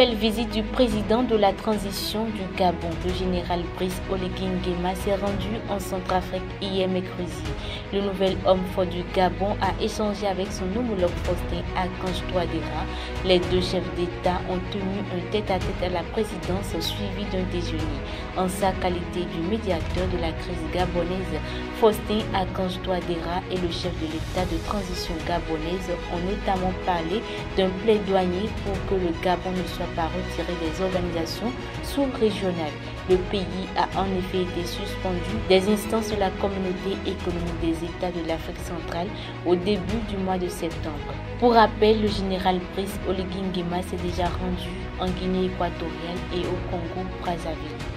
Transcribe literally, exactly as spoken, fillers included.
Nouvelle visite du président de la transition du Gabon, le général Brice Oligui Nguema, s'est rendu en Centrafrique hier mercredi. Le nouvel homme fort du Gabon a échangé avec son homologue Faustin Archange Touadéra. Les deux chefs d'État ont tenu un tête-à-tête à la présidence suivi d'un déjeuner. En sa qualité du médiateur de la crise gabonaise, Faustin Archange Touadéra et le chef de l'État de transition gabonaise ont notamment parlé d'un plaidoyer pour que le Gabon ne soit pas retiré des organisations sous-régionales. Le pays a en effet été suspendu des instances de la communauté économique des États de l'Afrique centrale au début du mois de septembre. Pour rappel, le général Brice Oligui Nguema s'est déjà rendu en Guinée équatoriale et au Congo-Brazzaville.